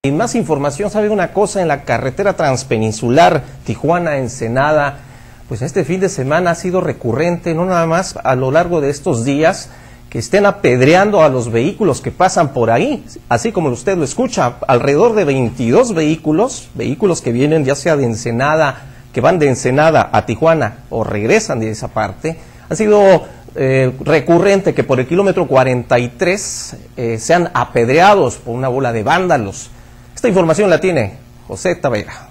Y más información, ¿sabe una cosa? En la carretera transpeninsular Tijuana-Ensenada, pues este fin de semana ha sido recurrente, no nada más a lo largo de estos días, que estén apedreando a los vehículos que pasan por ahí, así como usted lo escucha, alrededor de 22 vehículos que vienen ya sea de Ensenada, que van de Ensenada a Tijuana o regresan de esa parte. Ha sido recurrente que por el kilómetro 43 sean apedreados por una bola de vándalos. Esta información la tiene José Tavera.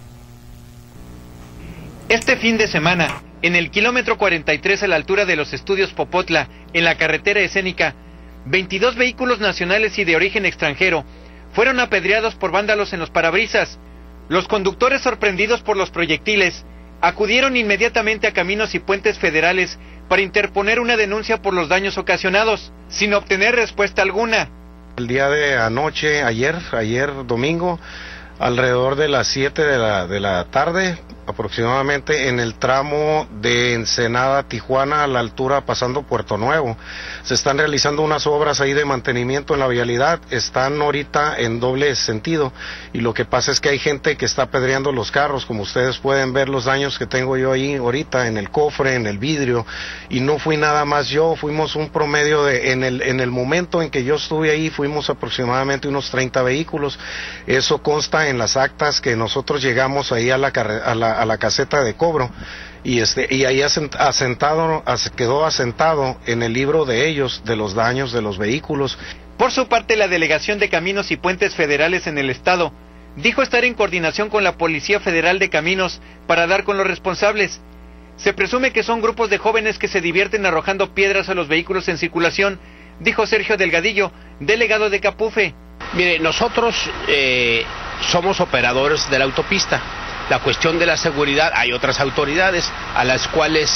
Este fin de semana, en el kilómetro 43 a la altura de los estudios Popotla, en la carretera escénica, 22 vehículos nacionales y de origen extranjero fueron apedreados por vándalos en los parabrisas. Los conductores, sorprendidos por los proyectiles, acudieron inmediatamente a Caminos y Puentes Federales para interponer una denuncia por los daños ocasionados, sin obtener respuesta alguna. El día de anoche, ayer domingo, alrededor de las 7 de la tarde, aproximadamente en el tramo de Ensenada a Tijuana, a la altura pasando Puerto Nuevo, se están realizando unas obras ahí de mantenimiento en la vialidad. Están ahorita en doble sentido y lo que pasa es que hay gente que está apedreando los carros. Como ustedes pueden ver los daños que tengo yo ahí ahorita en el cofre, en el vidrio, y no fui nada más yo, fuimos un promedio de, en el momento en que yo estuve ahí, fuimos aproximadamente unos 30 vehículos. Eso consta en las actas que nosotros llegamos ahí a la caseta de cobro, y ahí quedó asentado en el libro de ellos de los daños de los vehículos. Por su parte, la Delegación de Caminos y Puentes Federales en el estado dijo estar en coordinación con la Policía Federal de Caminos para dar con los responsables. Se presume que son grupos de jóvenes que se divierten arrojando piedras a los vehículos en circulación, dijo Sergio Delgadillo, delegado de Capufe. Mire, nosotros somos operadores de la autopista. La cuestión de la seguridad, hay otras autoridades a las cuales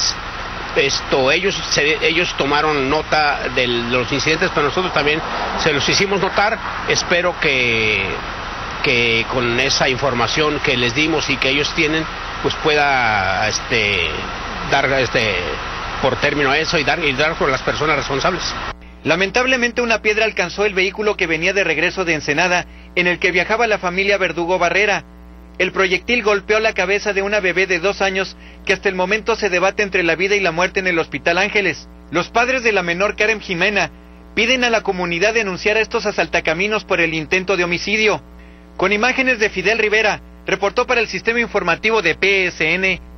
ellos tomaron nota de los incidentes, pero nosotros también se los hicimos notar. Espero que con esa información que les dimos y que ellos tienen, pues pueda dar por término a eso y dar con las personas responsables. Lamentablemente, una piedra alcanzó el vehículo que venía de regreso de Ensenada, en el que viajaba la familia Verdugo Barrera. El proyectil golpeó la cabeza de una bebé de 2 años que hasta el momento se debate entre la vida y la muerte en el Hospital Ángeles. Los padres de la menor, Karen Jimena, piden a la comunidad denunciar a estos asaltacaminos por el intento de homicidio. Con imágenes de Fidel Rivera, reportó para el Sistema Informativo de PSN,